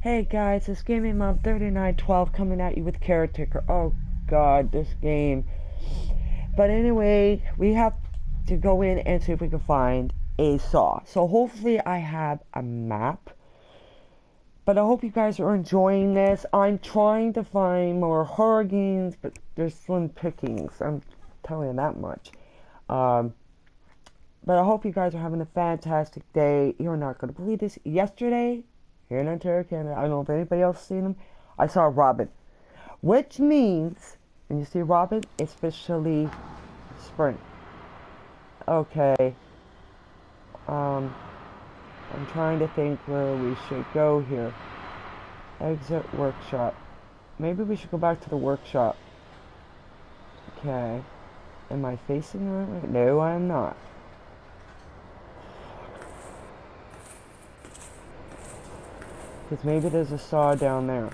Hey guys, it's Gaming Mom 3912 coming at you with Caretaker. Oh god, this game. But anyway, we have to go in and see if we can find a saw. So hopefully I have a map. But I hope you guys are enjoying this. I'm trying to find more horror games, but there's slim pickings. I'm telling you that much. But I hope you guys are having a fantastic day. You're not going to believe this. Yesterday, here in Ontario, Canada, I don't know if anybody else has seen them, I saw a robin. Which means, when you see a robin, it's officially spring. Okay. I'm trying to think where we should go here. Exit workshop. Maybe we should go back to the workshop. Okay. Am I facing the right way? No, I'm not. Because maybe there's a saw down there.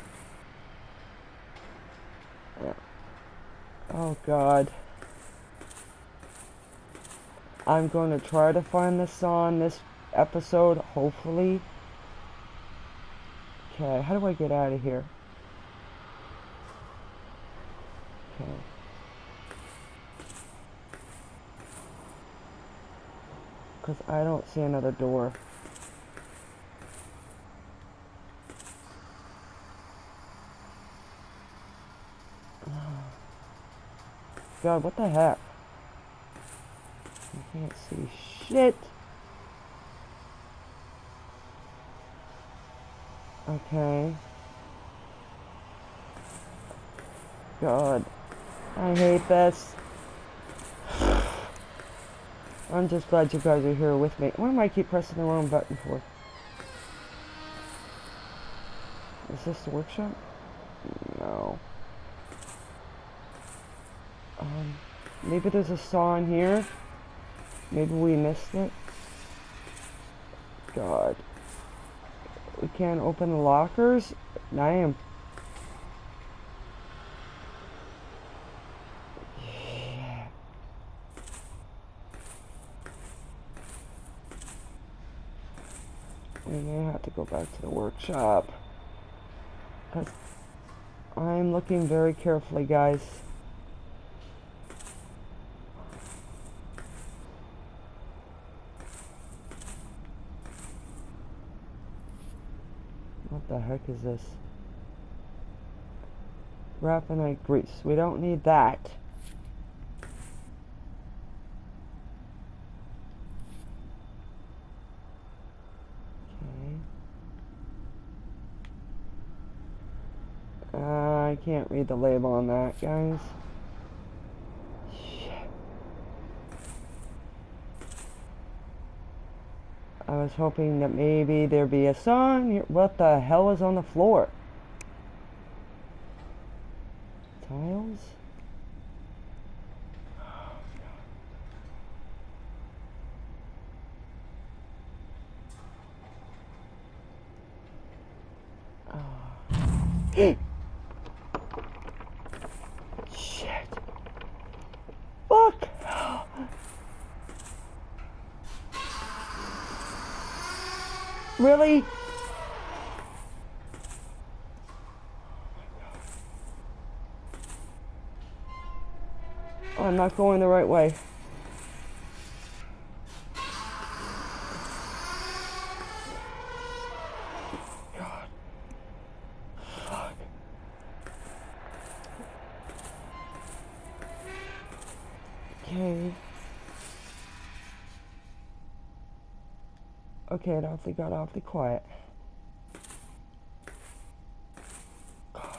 Yeah. Oh god. I'm going to try to find the saw in this episode, hopefully. Okay, how do I get out of here? Okay. Because I don't see another door. God, what the heck? I can't see shit. Okay. God. I hate this. I'm just glad you guys are here with me. Why am I keep pressing the wrong button for? Is this the workshop? No. Maybe there's a saw in here. Maybe we missed it. God. We can't open the lockers? Damn. Yeah. We may have to go back to the workshop. Because I'm looking very carefully, guys. What the heck is this? Raffinite grease. We don't need that. Okay. I can't read the label on that, guys. Shit. I was hoping that maybe there'd be a sign here. What the hell is on the floor? Tiles? Oh. Shit. Fuck. Really? Oh, I'm not going the right way. God. Fuck. Okay. Okay, it awfully got awfully quiet. God.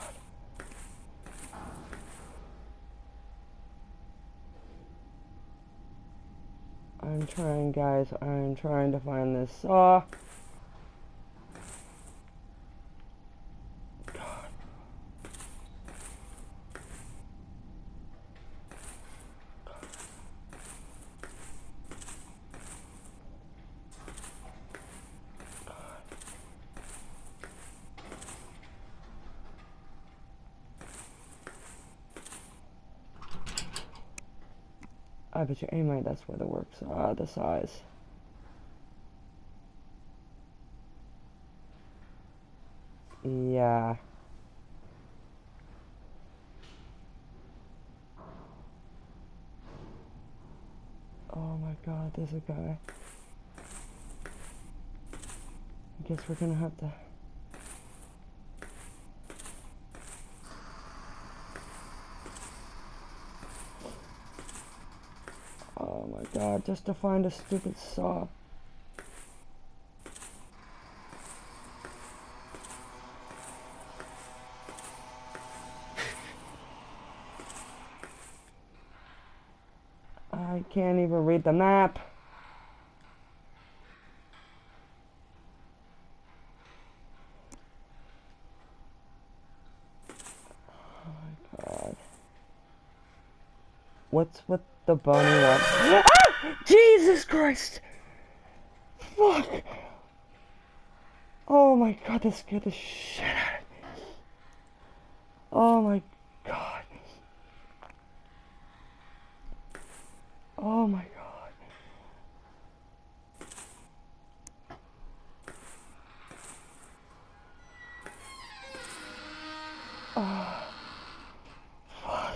I'm trying, guys. I'm trying to find this saw. God. I bet you anyway that's where the works the size. Yeah. Oh my god, there's a guy. I guess we're gonna have to... Oh my god, just to find a stupid saw. I can't even read the map. Oh my god. What's with the bunny up? Ah! Jesus Christ! Fuck! Oh my god, that scared the shit out of me. Oh my god. Oh my god. Oh, fuck.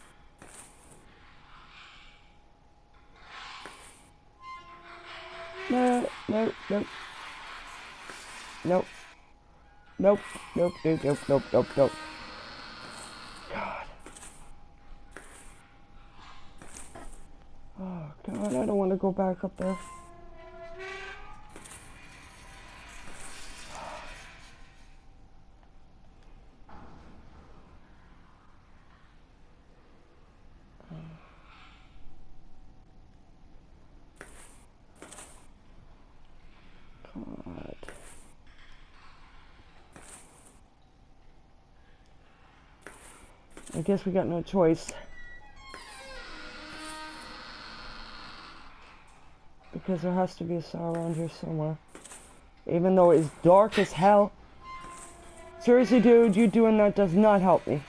No, no, no. Nope. Nope. Nope, nope, nope, nope, nope, nope. God. Oh god, I don't want to go back up there. God. I guess we got no choice. Because there has to be a saw around here somewhere. Even though it's dark as hell. Seriously, dude, you doing that does not help me.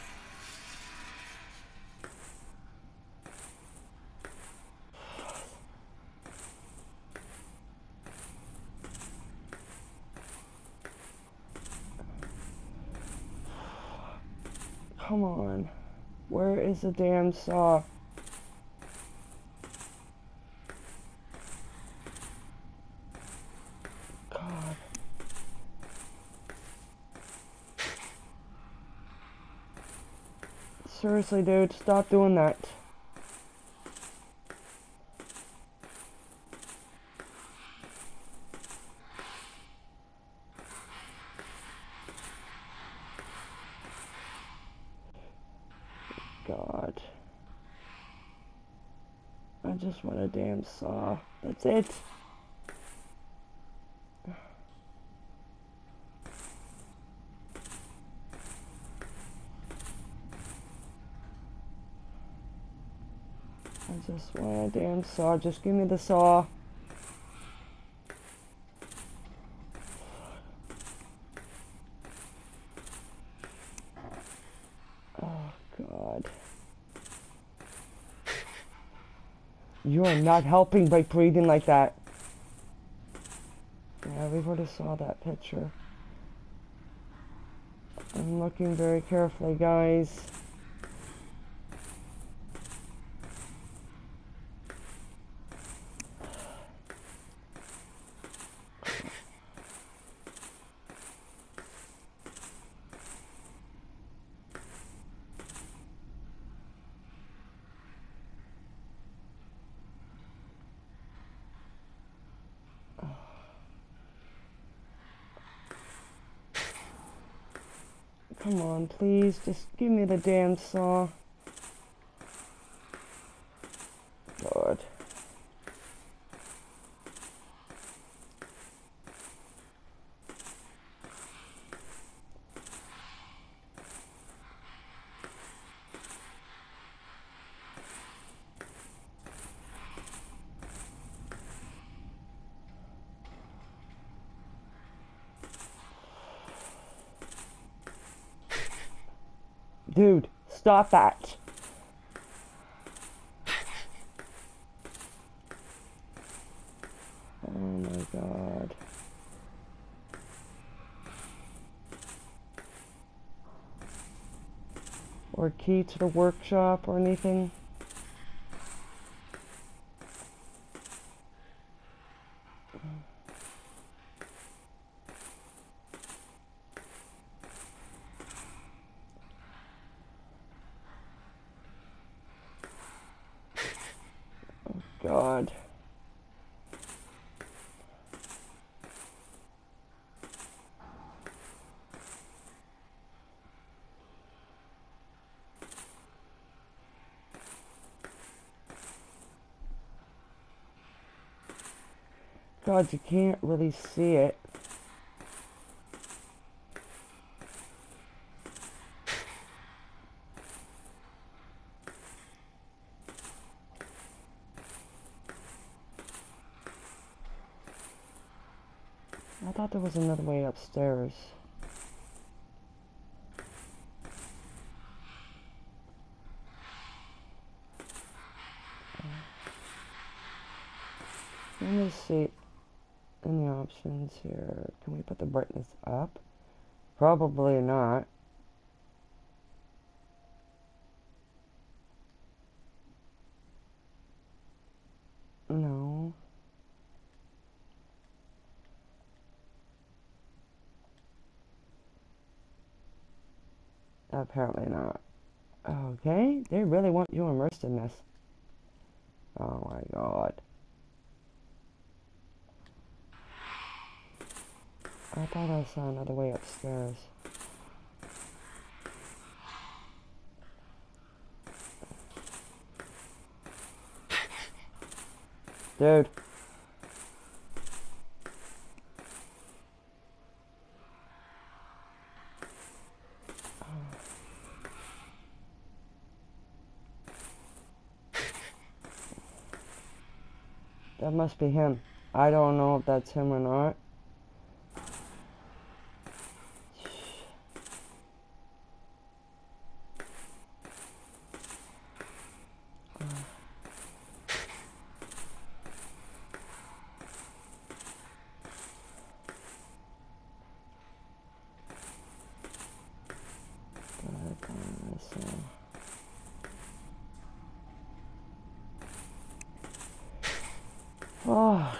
Come on. Where is the damn saw? God. Seriously, dude, stop doing that. God. I just want a damn saw. That's it. I just want a damn saw. Just give me the saw. Oh, God. You are not helping by breathing like that. Yeah, we would have saw that picture. I'm looking very carefully, guys. Come on, please, just give me the damn saw. God. Dude, stop that. Oh my God. Or a key to the workshop or anything. Oh God. God, you can't really see it. I thought there was another way upstairs. Let me see any options here. Can we put the brightness up? Probably not. No. Apparently not. Okay, they really want you immersed in this. Oh my God. I thought I saw another way upstairs. Dude. That must be him. I don't know if that's him or not. Oh.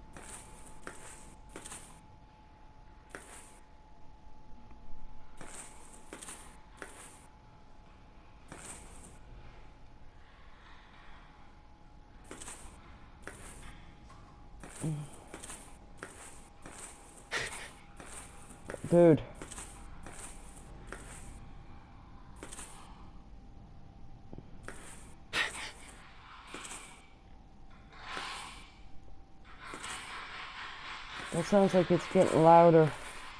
Dude. That sounds like it's getting louder.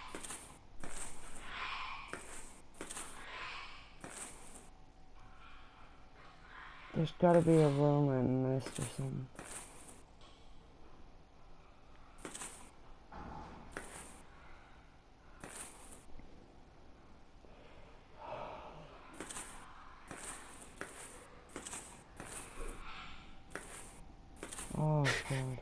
There's gotta be a room I missed or something. Oh God.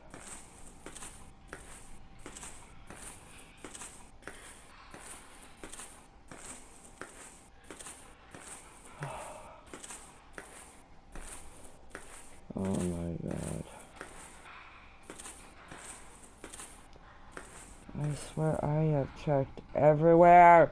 Oh my God. I swear I have checked everywhere.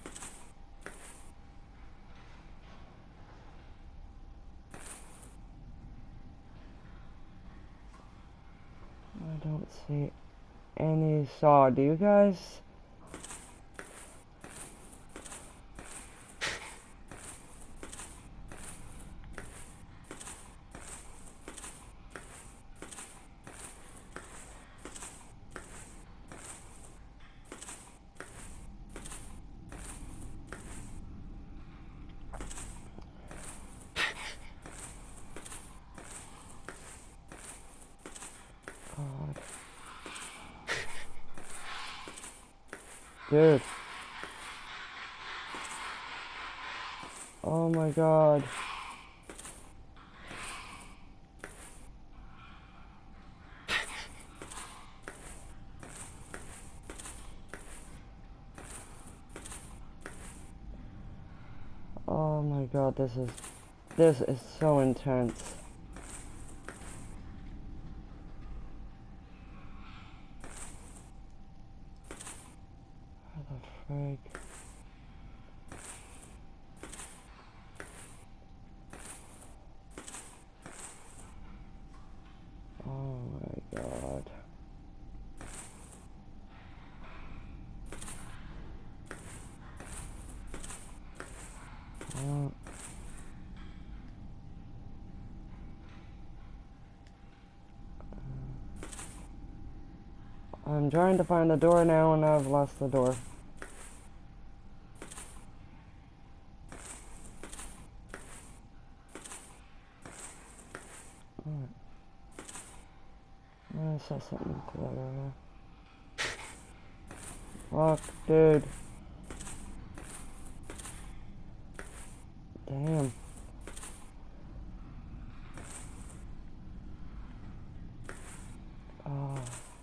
I don't see any saw. Do you guys? God. Dude. Oh my God. Oh Oh my god, this is so intense. How the frig? Oh my god. I'm trying to find the door now and I've lost the door. Alright. I saw something clever. Fuck, dude. Damn. Oh.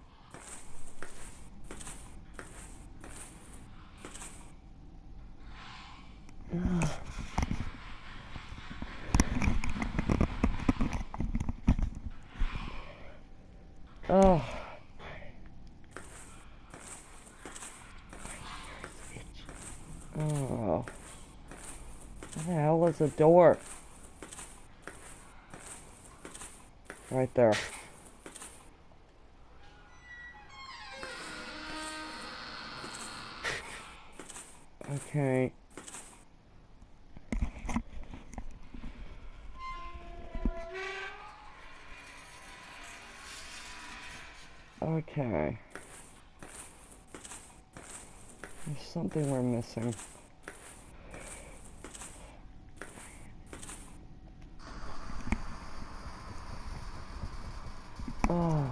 Oh. Oh. What the hell is the door? Right there. Okay. Okay. There's something we're missing. Oh.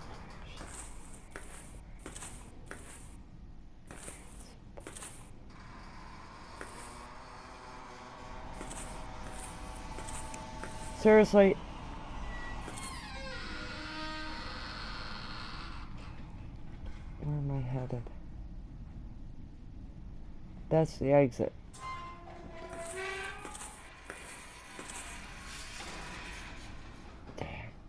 Seriously? Where am I headed? That's the exit. Damn.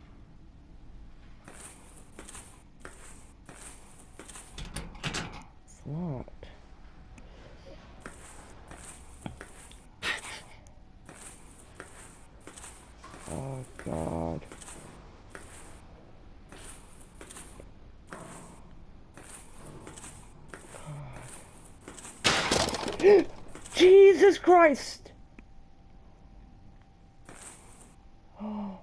It's not. Oh god. Jesus Christ! Oh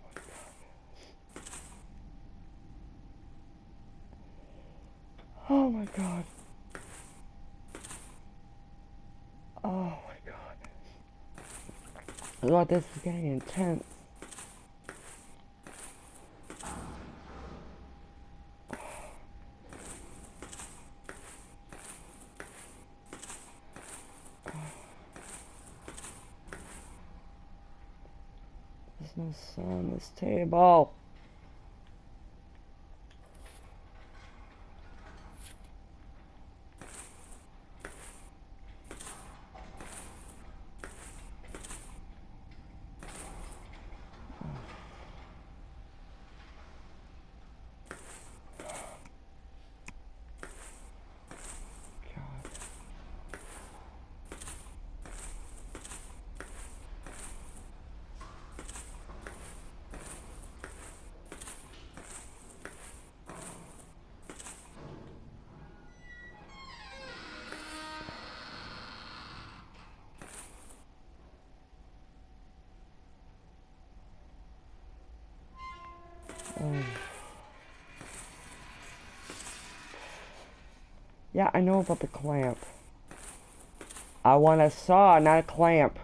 my god. Oh my god. Oh my god. Lord, this is getting intense. There's no sun on this table. Yeah, I know about the clamp. I want a saw, not a clamp.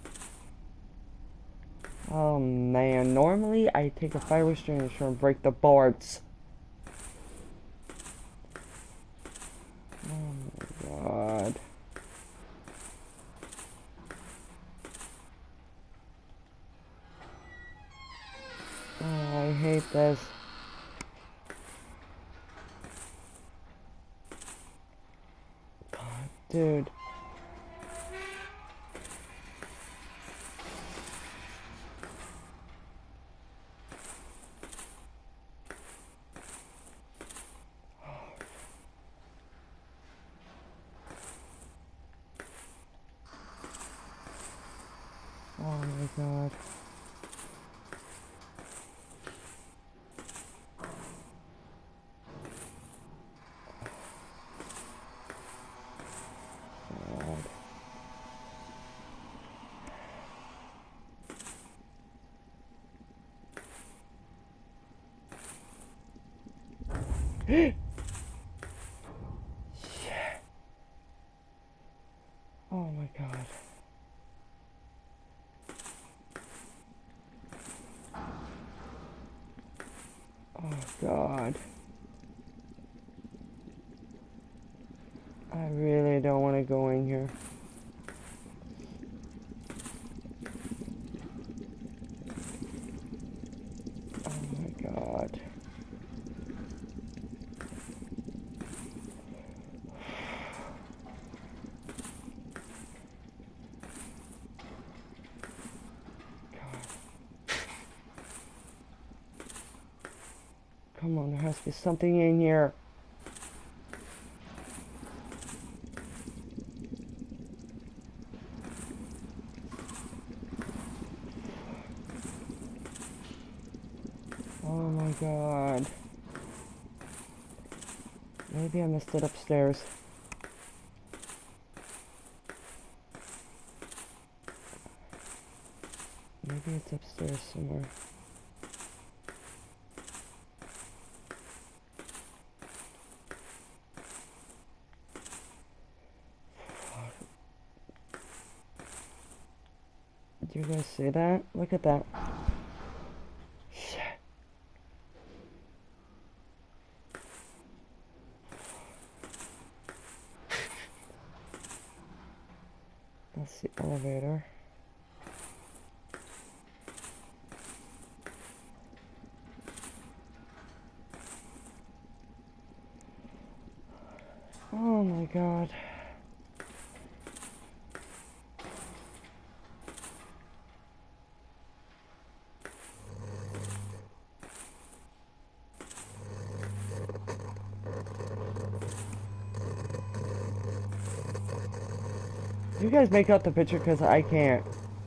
Oh man, normally I take a fire extinguisher and break the boards. Oh my god. Oh, I hate this. God, dude. Oh my god. Oh god. I really don't want to go in here. Oh my god. Come on, there has to be something in here. Oh my god. Maybe I missed it upstairs. Maybe it's upstairs somewhere. Do you guys see that? Look at that. Shit. That's the elevator. Oh my god. You guys make out the picture because I can't.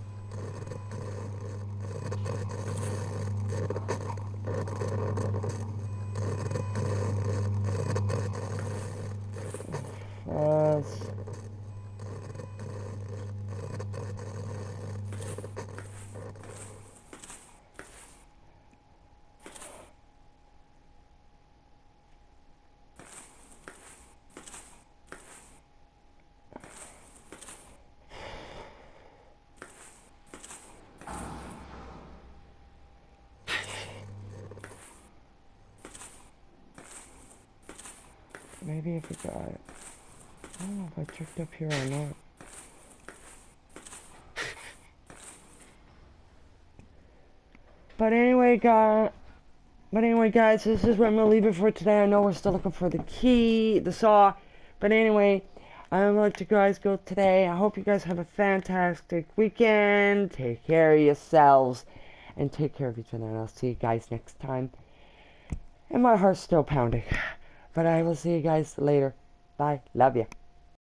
Maybe if we got it. I don't know if I checked up here or not. But anyway, guys, this is where I'm gonna leave it for today. I know we're still looking for the key, the saw. But anyway, I'm gonna let you guys go today. I hope you guys have a fantastic weekend. Take care of yourselves and take care of each other. And I'll see you guys next time. And my heart's still pounding. But I will see you guys later. Bye. Love ya.